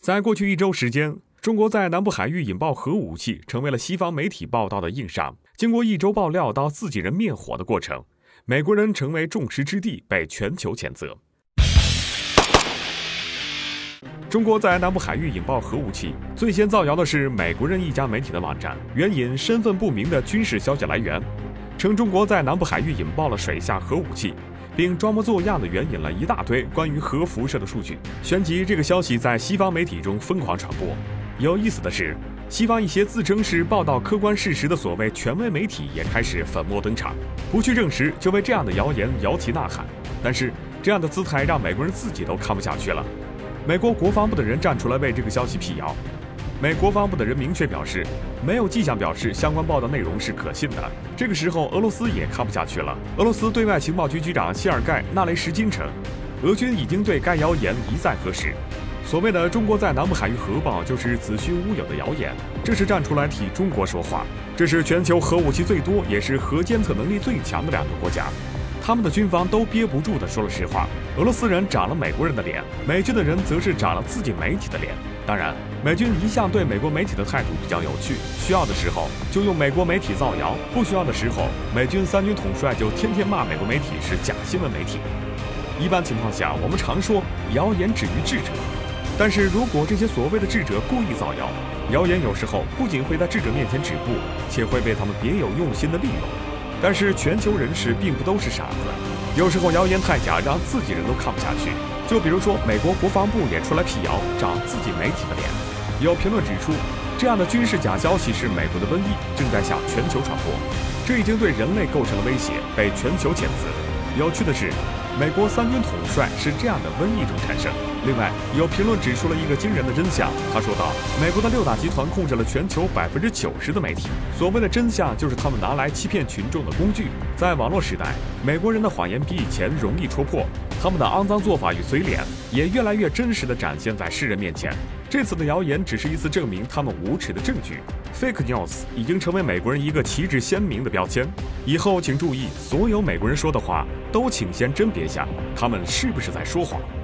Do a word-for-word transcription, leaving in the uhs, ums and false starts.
在过去一周时间，中国在南部海域引爆核武器，成为了西方媒体报道的硬伤。经过一周爆料到自己人灭火的过程，美国人成为众矢之的，被全球谴责。中国在南部海域引爆核武器，最先造谣的是美国人一家媒体的网站，援引身份不明的军事消息来源，称中国在南部海域引爆了水下核武器，并装模作样地援引了一大堆关于核辐射的数据。旋即，这个消息在西方媒体中疯狂传播。有意思的是，西方一些自称是报道客观事实的所谓权威媒体也开始粉墨登场，不去证实就为这样的谣言摇旗呐喊。但是，这样的姿态让美国人自己都看不下去了。美国国防部的人站出来为这个消息辟谣。美国防部的人明确表示，没有迹象表示相关报道内容是可信的。这个时候，俄罗斯也看不下去了。俄罗斯对外情报局局长谢尔盖·纳雷什金称，俄军已经对该谣言一再核实。所谓的中国在南部海域核爆就是子虚乌有的谣言，这是站出来替中国说话。这是全球核武器最多，也是核监测能力最强的两个国家。他们的军方都憋不住地说了实话，俄罗斯人长了美国人的脸，美军的人则是长了自己媒体的脸。当然，美军一向对美国媒体的态度比较有趣，需要的时候就用美国媒体造谣，不需要的时候，美军三军统帅就天天骂美国媒体是假新闻媒体。一般情况下，我们常说谣言止于智者，但是如果这些所谓的智者故意造谣，谣言有时候不仅会在智者面前止步，且会被他们别有用心的利用。但是全球人士并不都是傻子，有时候谣言太假，让自己人都看不下去。就比如说，美国国防部也出来辟谣，长自己媒体的脸。有评论指出，这样的军事假消息是美国的瘟疫，正在向全球传播，这已经对人类构成了威胁，被全球谴责。有趣的是，美国三军统帅是这样的瘟疫中产生。另外，有评论指出了一个惊人的真相。他说道，美国的六大集团控制了全球百分之九十的媒体。所谓的真相，就是他们拿来欺骗群众的工具。在网络时代，美国人的谎言比以前容易戳破，他们的肮脏做法与嘴脸也越来越真实地展现在世人面前。这次的谣言只是一次证明他们无耻的证据。Fake news 已经成为美国人一个旗帜鲜明的标签。以后请注意，所有美国人说的话都请先甄别下，他们是不是在说谎。